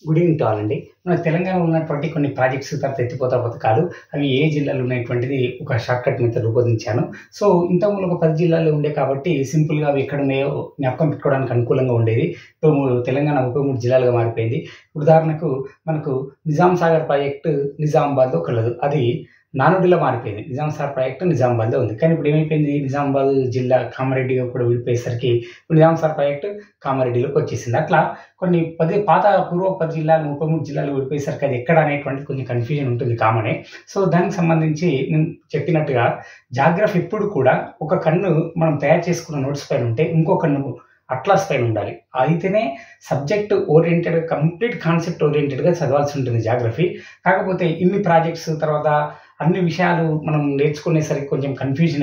Good evening to all అండి. మన తెలంగాణలో ఉన్నటువంటి కొన్ని ప్రాజెక్ట్స్ తర్వాత ఎత్తిపోతల పథకాలు అవి ఏ జిల్లాలో ఉన్నటువంటిది ఒక షార్ట్‌కట్ మెథడ్ రూపొందించాను. సో, ఇంతకుముందు ఒక 10 జిల్లాల్లో ఉండే కాబట్టి సింపుల్‌గా అవి ఎక్కడున్నాయో జ్ఞాపకం పెట్టుకోవడానికి అనుకూలంగా ఉండేది. ఇప్పుడు తెలంగాణ 33 జిల్లాలుగా మారిపోయింది. ఉదాహరణకు మనకు నిజాం సాగర్ ప్రాజెక్టు నిజామాబాద్‌లో కలదు. అది నానుడిలా మారిపోయింది. నిజాం సాగర్ ప్రాజెక్టు నిజామాబాద్‌లో ఉంది. కానీ ఇప్పుడు ఏమైపోయింది, నిజామాబాద్ జిల్లా కామారెడ్డిగా కూడా విడిపోయేసరికి ఇప్పుడు నిజాం సాగర్ ప్రాజెక్టు కామారెడ్డిలోకి వచ్చేసింది. అట్లా కొన్ని పూర్వ 10 జిల్లాలు 33 జిల్లాలు విడిపోయేసరికి అది ఎక్కడ అనేటువంటిది కొంచెం కన్‌ఫ్యూజన్ ఉంటుంది కామనే. సో, దానికి సంబంధించి నేను చెప్పినట్టుగా జాగ్రఫీ ఎప్పుడు కూడా ఒక కన్ను మనం తయారు చేసుకున్న నోట్స్ పైన ఉంటే ఇంకో కన్ను అట్లాస్ పైన ఉండాలి. అయితేనే సబ్జెక్ట్ ఓరియెంటెడ్ కంప్లీట్ కాన్సెప్ట్ ఓరియెంటెడ్‌గా చదవాల్సి ఉంటుంది జాగ్రఫీ. కాకపోతే ఇన్ని ప్రాజెక్ట్స్ తర్వాత అన్ని విషయాలు మనం నేర్చుకునేసరికి కొంచెం కన్‌ఫ్యూజన్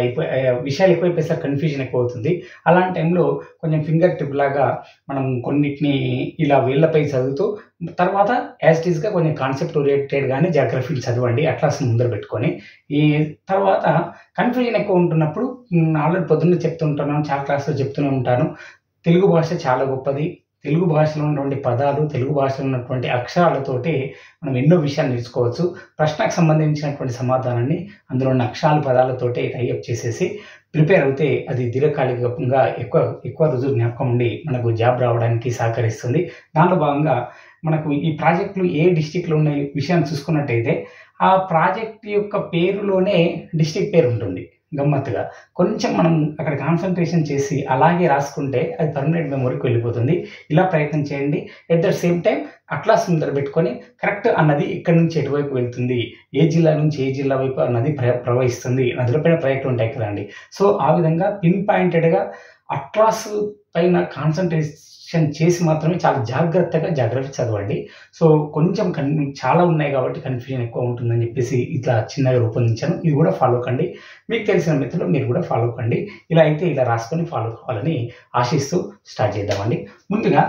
విషయాలు ఎక్కువైపోయేసరికి కన్‌ఫ్యూజన్ ఎక్కువవుతుంది. అలాంటి టైంలో కొంచెం ఫింగర్ టిప్ లాగా మనం కొన్నిటిని ఇలా వేళ్ళపై చదువుతూ తర్వాత యాజ్ ఇట్ ఈస్‌గా కొంచెం కాన్సెప్ట్ ఓరియెంటెడ్‌గానే జాగ్రఫీని చదవండి అట్లాస్‌ని ముందర పెట్టుకొని. ఈ తర్వాత కన్‌ఫ్యూజన్ ఎక్కువ ఉంటున్నప్పుడు ఆల్రెడీ పొద్దున్నే చెప్తుంటున్నాను, చాలా క్లాస్‌లో చెప్తూనే ఉంటాను. తెలుగు భాష చాలా గొప్పది. తెలుగు భాషలో ఉన్నటువంటి పదాలు, తెలుగు భాషలో ఉన్నటువంటి అక్షరాలతోటి మనం ఎన్నో విషయాలు నేర్చుకోవచ్చు. ప్రశ్నకు సంబంధించినటువంటి సమాధానాన్ని అందులో ఉన్న అక్షరాల పదాలతోటే టైఅప్ చేసేసి ప్రిపేర్ అవుతే అది దీర్ఘకాలికంగా ఎక్కువ రోజులు జ్ఞాపకం ఉండి మనకు జాబ్ రావడానికి సహకరిస్తుంది. దానిలో భాగంగా మనకు ఈ ప్రాజెక్టులు ఏ డిస్ట్రిక్ట్‌లో ఉన్న విషయాన్ని చూసుకున్నట్టయితే ఆ ప్రాజెక్ట్ యొక్క పేరులోనే డిస్ట్రిక్ట్ పేరు ఉంటుంది. గమ్మత్తుగా కొంచెం మనం అక్కడ కాన్సంట్రేషన్ చేసి అలాగే రాసుకుంటే అది పర్మనెంట్ మెమొరీకి వెళ్ళిపోతుంది. ఇలా ప్రయత్నం చేయండి. At the same time atlas ముందర పెట్టుకొని కరెక్ట్ అన్నది ఎక్కడి నుంచి ఎటువైపు వెళ్తుంది, ఏ జిల్లా నుంచి ఏ జిల్లా వైపు నది ప్రవహిస్తుంది, నదులపైన ప్రాజెక్టులు ఉంటాయి కదండి. సో, ఆ విధంగా పిన్ పాయింటెడ్‌గా అట్లాస్ పైన కాన్సంట్రేషన్ చేసి మాత్రమే చాలా జాగ్రత్తగా జాగ్రఫీ చదవండి. సో, కొంచెం చాలా ఉన్నాయి కాబట్టి కన్‌ఫ్యూజన్ ఎక్కువ ఉంటుందని చెప్పేసి ఇట్లా చిన్నగా రూపొందించాను. ఇది కూడా ఫాలో కండి. మీకు తెలిసిన మెథడ్‌లో మీరు కూడా ఫాలో కండి. ఇలా అయితే ఇలా రాసుకొని ఫాలో కావాలని ఆశిస్తూ స్టార్ట్ చేద్దామండి. ముందుగా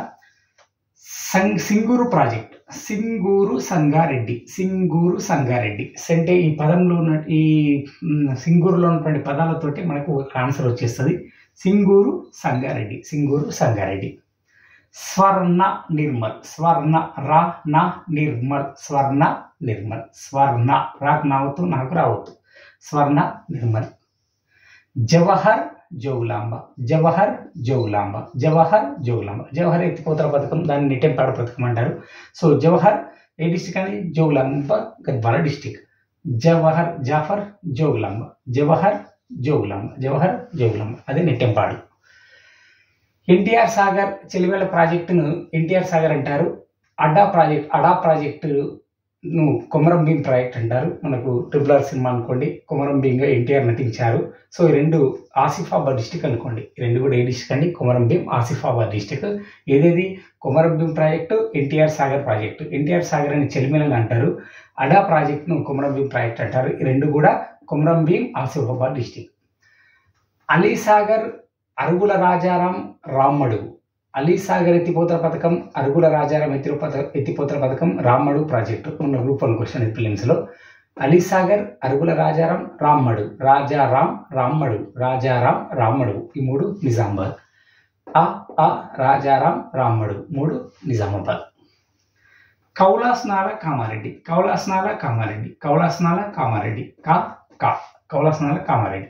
సింగూరు ప్రాజెక్ట్, సింగూరు సంగారెడ్డి, సింగూరు సంగారెడ్డి అంటే ఈ పదంలో ఉన్న సింగూరులో ఉన్నటువంటి పదాలతోటి మనకు ఒక ఆన్సర్ వచ్చేస్తుంది. సింగూరు సంగారెడ్డి, సింగూరు సంగారెడ్డి. స్వర్ణ నిర్మల్, స్వర్ణ రా నా నిర్మల్, స్వర్ణ నిర్మల్, స్వర్ణ రాకు నావద్దు నాకు రావద్దు, స్వర్ణ నిర్మల్. జవహర్ జోగులాంబ, జవహర్ జోగులాంబ, జవహర్ జోగులాంబ. జవహర్ ఎత్తిపోతల పథకం, దాన్ని నిటెంపాడ పథకం అంటారు. సో, జవహర్ ఏ డిస్టిక్ అండి? జోగులాంబ గద్వాల డిస్టిక్. జాఫర్ జోగులాంబ, జవహర్ జోగులాంబ, జవహర్ జోగులాంబ, అదే నిట్టెంపాడు. ఎన్టీఆర్ సాగర్ చెలివేల ప్రాజెక్టును ఎన్టీఆర్ సాగర్ అంటారు. అడా ప్రాజెక్టును కొమరం భీం ప్రాజెక్ట్ అంటారు. మనకు RRR సినిమా అనుకోండి, కొమరం భీంగా ఎన్టీఆర్ నటించారు. సో, ఈ రెండు ఆసిఫాబాద్ డిస్టిక్ అనుకోండి. ఈ రెండు కూడా ఏ డిస్టిక్ అండి? కొమరం భీం, ఆసిఫాబాద్ డిస్టిక్. ఏదేది? Komaram Bheem project, NTR Sagar project. NTR Sagar అని చెలిమేలని అంటారు. అడా ప్రాజెక్టును కొమరం భీం ప్రాజెక్ట్ అంటారు. ఈ రెండు కూడా కొమరం భీం, ఆసిఫాబాద్ డిస్టిక్. అలీసాగర్ అరుగుల రాజారాం రామ్మడుగు. అలీసాగర్ ఎత్తిపోతల పథకం, అరుగుల రాజారాం ఎత్తిపోతల పథకం, రామ్మడుగు ప్రాజెక్టు. ఉన్న గ్రూప్ 1 క్వశ్చన్ ప్రిలిమ్స్లో. అలీసాగర్, అరుగుల రాజారాం, రామ్మడుగు, రాజారాం రామ్మడుగు, ఈ మూడు నిజామాబాద్. రాజారాం రామ్మడుగు, మూడు నిజామాబాద్. కౌలాస్నాల కామారెడ్డి, కౌలాస్నాల కామారెడ్డి, కౌలాస్నాల కామారెడ్డి, కౌలాస్నాల కామారెడ్డి.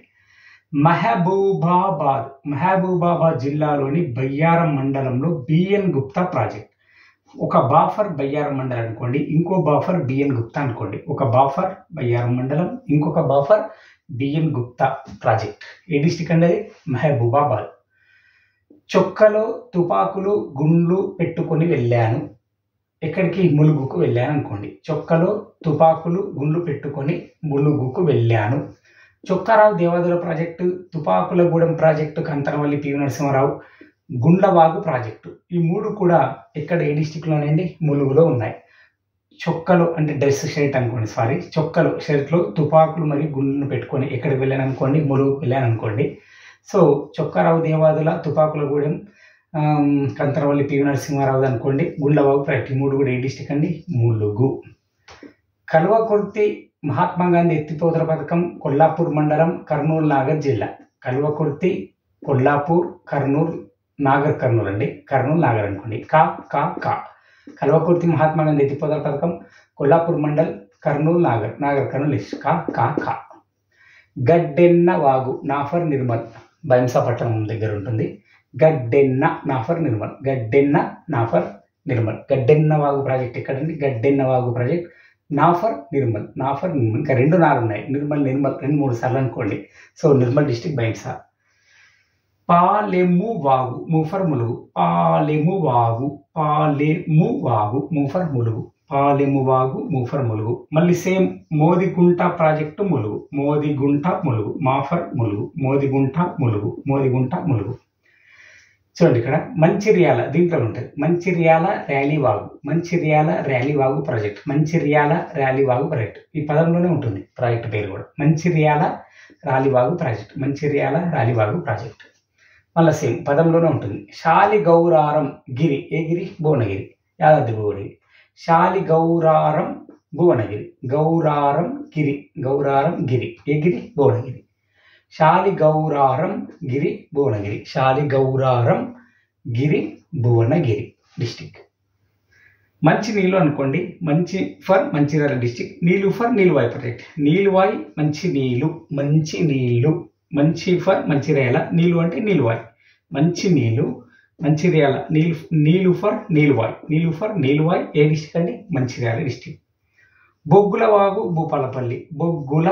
మహబూబాబాద్ జిల్లాలోని బయ్యారం మండలంలో బిఎన్ గుప్తా ప్రాజెక్ట్. ఒక బాఫర్ బయ్యారం మండలం అనుకోండి, ఇంకో బాఫర్ బిఎన్ గుప్తా అనుకోండి. ఒక బాఫర్ బయ్యారం మండలం, ఇంకొక బాఫర్ బిఎన్ గుప్తా ప్రాజెక్ట్. ఏ డిస్టిక్ అండి? మహబూబాబాద్. చొక్కలో తుపాకులు గుండ్లు పెట్టుకొని వెళ్ళాను. ఎక్కడికి? ములుగుకు వెళ్ళాను అనుకోండి. చొక్కలో తుపాకులు గుండ్లు పెట్టుకొని ములుగుకు వెళ్ళాను. Chokka Rao Devadula project, Tupakulagudem project, Kanthanavalli PV Narasimha Rao, Gundlavagu project. ఈ మూడు కూడా ఎక్కడ? ఏ డిస్టిక్లోనండి? ములుగులో ఉన్నాయి. చొక్కలు అంటే డ్రెస్ షర్ట్ అనుకోండి, చొక్కలు షర్ట్లో తుపాకులు మరియు గుండ్లను పెట్టుకొని ఎక్కడికి వెళ్ళాను అనుకోండి? ములుగుకు వెళ్ళాను అనుకోండి. సో, చొక్కారావు దేవాదుల, తుపాకులగూడెం, కంతనవల్లి పివి నరసింహారావు అనుకోండి, గుండ్లవాగు ప్రాజెక్టు. ఈ మూడు కూడా ఏ డిస్టిక్ అండి? ములుగు. కల్వకుర్తి మహాత్మా గాంధీ ఎత్తిపోతల పథకం, కొల్లాపూర్ మండలం, కర్నూలు నాగర్ జిల్లా. కల్వకుర్తి, కొల్లాపూర్, కర్నూలు నాగర్ అండి, కర్నూలు నాగర్ అనుకోండి. కా కల్వకుర్తి మహాత్మా గాంధీ ఎత్తిపోతల పథకం, కొల్లాపూర్ మండల్, కర్నూలు నాగర్ కర్నూలు లిస్ట్ కా. గడ్డెన్న వాగు నాఫర్ నిర్మల్ బైంసాపట్నం దగ్గర ఉంటుంది. గడ్డెన్న నాఫర్ నిర్మల్. గడ్డెన్న వాగు ప్రాజెక్ట్ ఎక్కడండి? గడ్డెన్న వాగు ప్రాజెక్ట్ నాఫర్ నిర్మల్. ఇంకా 2 నాలు ఉన్నాయి. నిర్మల్ 2-3 సార్లు అనుకోండి. So Nirmal district Bhainsa. పాలెము వాగు మూఫర్ ములుగు. మళ్ళీ సేమ్ మోదిగుంట ప్రాజెక్టు ములుగు. మాఫర్ ములుగు. చూడండి ఇక్కడ మంచిర్యాల దీంట్లో ఉంటుంది. మంచిర్యాల ర్యాలీ వాగు ప్రాజెక్ట్. ఈ పదంలోనే ఉంటుంది ప్రాజెక్ట్ పేరు కూడా. మంచిర్యాల ర్యాలీ వాగు ప్రాజెక్ట్. మళ్ళీ సేమ్ పదంలోనే ఉంటుంది. శాలిగౌరారం గిరి. ఏ గిరి? భువనగిరి, యాదాద్రి భువనగిరి. శాలిగౌరారం భువనగిరి. గౌరారం గిరి. ఏ గిరి? భువనగిరి. శాలిగౌరారం భువనగిరి డిస్టిక్. మంచినీళ్ళు అనుకోండి. మంచిర్యాల డిస్టిక్. నీళ్ళు ఫర్ నీలువాయి ప్రాజెక్ట్. నీలువాయి మంచినీళ్ళు. మంచి ఫర్ మంచిర్యాల. నీళ్ళు అంటే నీలువాయి. మంచినీళ్ళు మంచిర్యాల. నీళ్ళు ఫర్ నీలువాయి. ఏ డిస్టిక్ అండి? మంచిర్యాల డిస్టిక్. బొగ్గుల వాగు భూపాలపల్లి. బొగ్గుల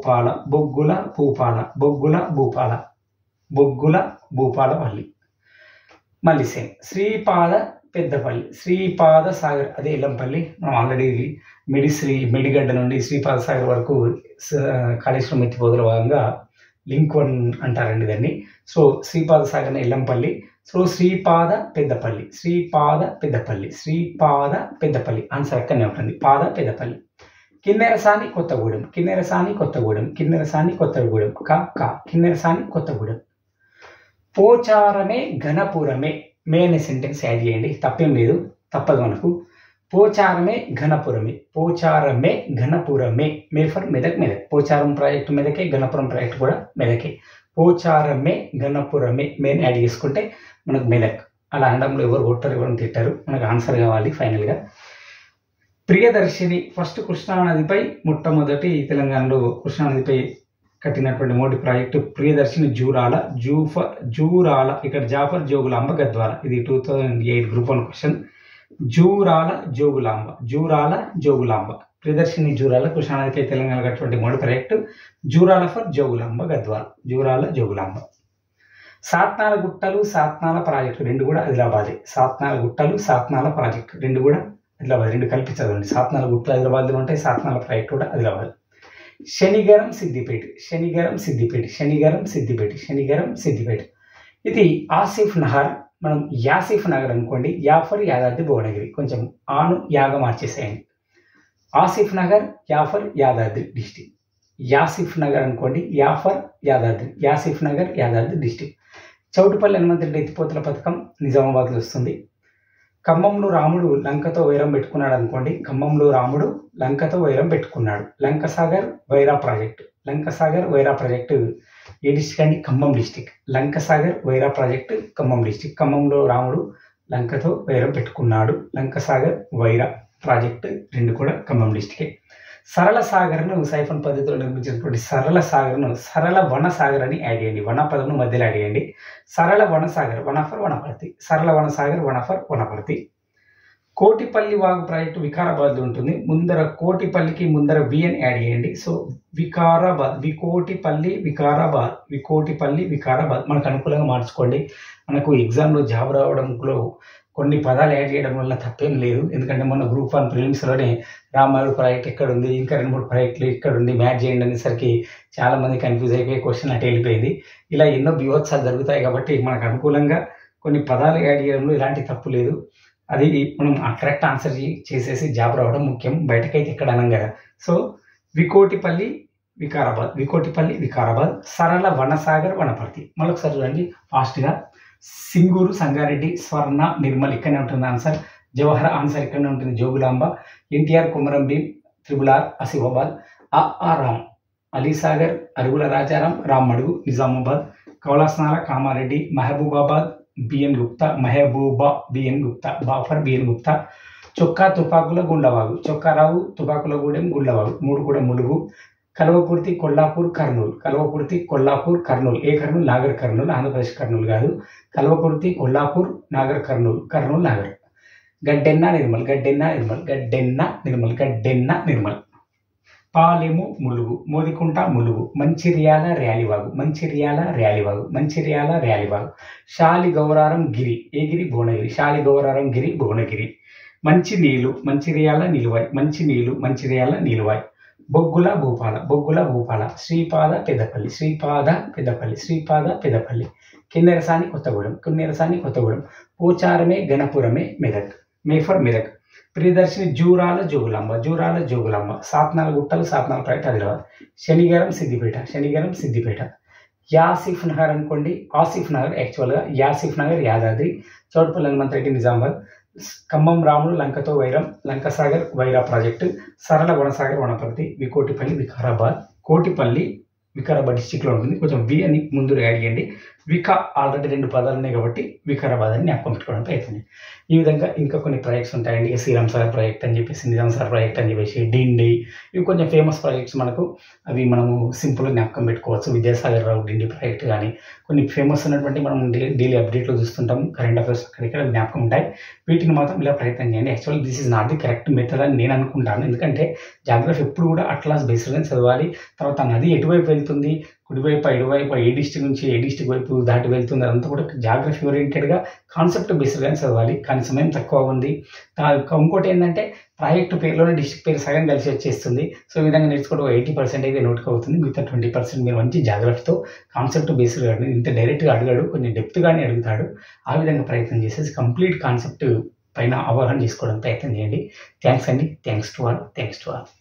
భూపాలపల్లి. మళ్ళీ సేమ్. శ్రీపాద పెద్దపల్లి. శ్రీపాద సాగర్ అదే ఎల్లంపల్లి. మనం ఆల్రెడీ మెడిగడ్డ నుండి శ్రీపాద సాగర్ వరకు కాళేశ్వరం ఎత్తిపోతల భాగంగా లింక్ 1 అంటారండి దాన్ని. So Sripada Sagar Yellampalli. So Sripada Peddapalli answer అక్కడనే ఉంటుంది. పెద్దపల్లి. కిన్నెరసాని కొత్తగూడెం. కిన్నెరసాని కొత్తగూడెం. పోచారమే ఘనపురమే. మే అనే సెంటెన్స్ యాడ్ చేయండి. తప్పేం లేదు, తప్పదు మనకు. పోచారమే ఘనపురమే. మే ఫర్ మెదక్. పోచారం ప్రాజెక్టు మెదకే, ఘనపురం ప్రాజెక్టు కూడా మెదకే. పోచారమే ఘనపురమే. మెయిన్ యాడ్ చేసుకుంటే మనకు మెదక్. అలా అనడంలో ఎవరు కొట్టారు, ఎవరు తిట్టారు. మనకు ఆన్సర్ కావాలి ఫైనల్గా. ప్రియదర్శిని ఫస్ట్ కృష్ణానదిపై మొట్టమొదటి తెలంగాణలో కృష్ణానదిపై కట్టినటువంటి మోడీ ప్రాజెక్టు ప్రియదర్శిని జూరాల. ఇక్కడ జాఫర్ జోగులాంబ గద్వాల. ఇది 2008 గ్రూప్ 1 క్వశ్చన్. జూరాల జోగులాంబ. ప్రియదర్శిని జూరాల కృష్ణానదిపై తెలంగాణ కట్టినటువంటి మోడీ ప్రాజెక్టు జూరాల ఫర్ జోగులాంబ గద్వాల. జోగులాంబ. సాత్నాల గుట్టలు సాత్నాల ప్రాజెక్టు 2 కూడా ఆదిలాబాదే. సాత్నాల గుట్టలు సాత్నాల ప్రాజెక్టు 2 కూడా ఆదిలాబాద్. 2 కలిపి చదవండి. సాత్నాల గుట్టలు ఆదిలాబాద్లో ఉంటాయి, సాత్నాల ప్రాజెక్టు కూడా ఆదిలాబాద్. శనిగరం సిద్దిపేట. ఇది ఆసిఫ్ నగర్. మనం యాసిఫ్ నగర్ అనుకోండి. యాఫర్ యాదాద్రి భువనగిరి. కొంచెం ఆను యాగా మార్చేసేయండి. ఆసిఫ్ నగర్ యాఫర్ యాదాద్రి డిస్టిక్. యాసిఫ్ నగర్ అనుకోండి. యాదాద్రి డిస్టిక్. చౌటుపల్లి హనుమంతరెడ్డి ఎత్తిపోతల పథకం నిజామాబాద్లో వస్తుంది. ఖమ్మంలో రాముడు లంకతో వైరం పెట్టుకున్నాడు అనుకోండి. లంకసాగర్ వైరా ప్రాజెక్టు ఏ డిస్టిక్ అండి? Khammam district. Lankasagar Wyra project Khammam district. ఖమ్మంలో రాముడు లంకతో వైరం పెట్టుకున్నాడు. లంకసాగర్ వైరా ప్రాజెక్టు 2 కూడా ఖమ్మం డిస్టికే. సరళ సాగర్ను సైఫన్ పద్ధతిలో నిర్మించినటువంటి సరళ వన సాగర్ అని యాడ్ చేయండి. వన పదము మధ్యలో యాడ్ చేయండి. సరళ వన సాగర్ వనపర్తి. కోటిపల్లి వాగు ప్రాజెక్టు వికారాబాద్లో ఉంటుంది. కోటిపల్లికి ముందర వి అని యాడ్ చేయండి. సో వికోటిపల్లి వికారాబాద్. మనకు అనుకూలంగా మార్చుకోండి. మనకు ఎగ్జామ్లో జాబ్ రావడంలో కొన్ని పదాలు యాడ్ చేయడం వల్ల తప్పేం లేదు. ఎందుకంటే మొన్న గ్రూప్ 1 ప్రిలిమ్స్లోనే రామాయణ ప్రాజెక్ట్ ఎక్కడ ఉంది, ఇంకా 2-3 ప్రాజెక్టులు ఇక్కడ ఉంది, మ్యాచ్ చేయండి అనేసరికి చాలా మంది కన్ఫ్యూజ్ అయిపోయి క్వశ్చన్ అటు వెళ్ళిపోయింది. ఇలా ఎన్నో బీభత్సాలు జరుగుతాయి కాబట్టి మనకు అనుకూలంగా కొన్ని పదాలు యాడ్ చేయడంలో ఎలాంటి తప్పు లేదు. అది మనం కరెక్ట్ ఆన్సర్ చేసేసి జాబ్ రావడం ముఖ్యం. బయటకైతే ఎక్కడ అనం కదా. సో వికోటిపల్లి వికారాబాద్. సరళ వనసాగర్ వనపర్తి. మళ్ళొకసారి చూడండి ఫాస్ట్గా. సింగూరు సంగారెడ్డి స్వర్ణ నిర్మల్ ఇక్కడనే ఉంటుంది ఆన్సర్. జవహర్ ఆన్సర్ ఇక్కడనే ఉంటుంది జోగులాంబ. ఎన్టీఆర్ కొమరం భీం త్రిబులార్ ఆసిఫాబాద్. రామ్ అలీసాగర్ అరుగుల రాజారాం రామ్మడుగు నిజామాబాద్. కౌలాస్నాల కామారెడ్డి మహబూబా బిఎన్ గుప్తా. బాఫర్ బిఎన్ గుప్తా. చొక్కా తుపాకుల గుండవాగు, చొక్కారావు తుపాకులగూడెం గుండవాగు, 3 కూడా ములుగు. కల్వకుర్తి కొల్లాపూర్ కర్నూలు, కల్వకుర్తి కొల్లాపూర్ కర్నూలు. ఏ కర్నూలు? నాగర్ కర్నూలు, ఆంధ్రప్రదేశ్ కర్నూలు కాదు. కల్వకుర్తి కొల్లాపూర్ నాగర్ కర్నూలు, కర్నూలు నాగర్. గడ్డెన్న నిర్మల్, గడ్డెన్న నిర్మల్, గడ్డెన్న నిర్మల్, గడ్డెన్న నిర్మల్. పాలెము ములుగు, మోదికుంట ములుగు. మంచిర్యాల ర్యాలివాగు, మంచిర్యాల ర్యాలివాగు, మంచిర్యాల ర్యాలివాగు. శాలిగౌరారం గిరి, ఏ గిరి? భువనగిరి, శాలిగౌరారం గిరి భువనగిరి. మంచినీళ్ళు, మంచిర్యాల నిలువాయి, మంచినీళ్ళు మంచిర్యాల నిలువాయి. బొగ్గుల భూపాల, బొగ్గుల భూపాల. శ్రీపాద పెద్దపల్లి, శ్రీపాద పెద్దపల్లి, శ్రీపాద పెద్దపల్లి. కిన్నెరసాని కొత్తగూడెం, కిన్నెరసాని కొత్తగూడెం. పోచారమే గణపురమే మెదక్, మేఫర్ మెదక్. ప్రియదర్శిని జూరాల జోగులాంబ, జూరాల జోగులాంబ. సాత్నాల గుట్టలు, సాత్నాల ప్రైవేట్ ఆదిలాబాద్. శనిగరం సిద్దిపేట, శనిగరం సిద్దిపేట. యాసిఫ్ నగర్ అనుకోండి, ఆసిఫ్ నగర్ యాక్చువల్గా యాసిఫ్ నగర్ యాదాద్రి. చౌటుపల్లి హనుమంతరెడ్డి నిజామాబాద్. ఖమ్మం రాములు లంకతో వైరం, లంకసాగర్ వైరా ప్రాజెక్టు. సరళ వనసాగర్ వనపర్తి. వికోటిపల్లి వికారాబాద్, కోటిపల్లి వికారాబాద్ డిస్టిక్లో ఉంటుంది. కొంచెం వి అని ముందు యాడ్ చేయండి. ఆల్రెడీ 2 పదాలు ఉన్నాయి కాబట్టి వికారాబాద్ అని జ్ఞాపకం పెట్టుకోవడం ప్రయత్నం. ఈ విధంగా ఇంకా కొన్ని ప్రాజెక్ట్స్ ఉంటాయండి. శ్రీరామ్ సాగర్ ప్రాజెక్ట్ అని చెప్పేసి, నిజాం సాగర్ ప్రాజెక్ట్ అని చెప్పేసి, డిండి. ఇవి కొంచెం ఫేమస్ ప్రాజెక్ట్స్ మనకు. అవి మనము సింపుల్గా జ్ఞాపకం పెట్టుకోవచ్చు. విద్యాసాగర్ రావు డిండి ప్రాజెక్ట్ కానీ కొన్ని ఫేమస్ ఉన్నటువంటి మనం డైలీ అప్డేట్లో చూస్తుంటాం. కరెంట్ అఫైర్స్ అక్కడిక్కడ జ్ఞాపకం ఉంటాయి. వీటిని మాత్రం ఇలా ప్రయత్నం చేయండి. Actually this is not the correct method అని నేను అనుకుంటాను. ఎందుకంటే జాగ్రఫీ ఎప్పుడు కూడా అట్లాస్ బేస్డ్గా చదవాలి. తర్వాత నది ఎటువైపు వెళ్తుంది, కుడివైపు ఇటువైపు, ఏ డిస్ట్రిక్ట్ నుంచి ఏ డిస్ట్రిక్ట్ వైపు దాటి వెళ్తుంది, అదంతా కూడా జాగ్రఫీ ఓరియంటెడ్గా కాన్సెప్ట్ బేస్డ్గానే చదవాలి. కానీ సమయం తక్కువ ఉంది. ఇంకోటి ఏంటంటే ప్రాజెక్టు పేరులోనే డిస్ట్రిక్ట్ పేరు సగం కలిసి వచ్చేస్తుంది. సో ఈ విధంగా నేర్చుకోవడం 80% అయితే నోటికి అవుతుంది. మిగతా 20% మీరు మంచి జాగ్రఫీతో కాన్సెప్ట్ బేస్డ్గా ఇంత డైరెక్ట్గా అడిగాడు, కొంచెం డెప్త్గానే అడుగుతాడు. ఆ విధంగా ప్రయత్నం చేసేసి కంప్లీట్ కాన్సెప్ట్ పైన అవగాహన చేసుకోవడం ప్రయత్నం చేయండి. థ్యాంక్స్ అండి. Thanks to all.